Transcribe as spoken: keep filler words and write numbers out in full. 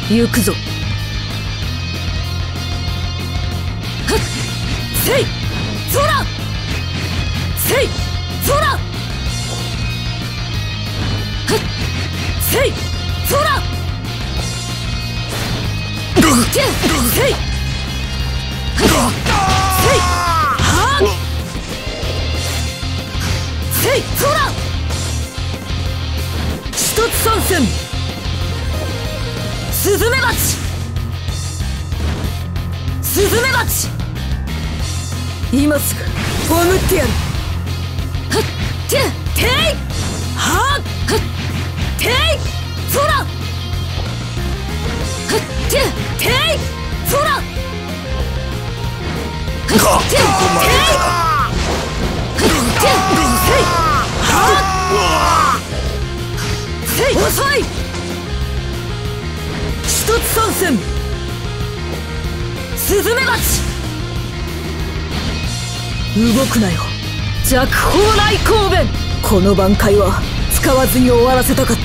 行くぞ。はっせいそらせいそらはっせいそらけせいはっせいはっせいそら一つ参戦。スズメバチスズメバチ今すぐ葬ってやる。はってていはっはっていそらはってていそらはってていはってせいはっせい遅い。一つ参戦。スズメバチ動くなよ、弱砲雷光弁。この挽回は使わずに終わらせたかった。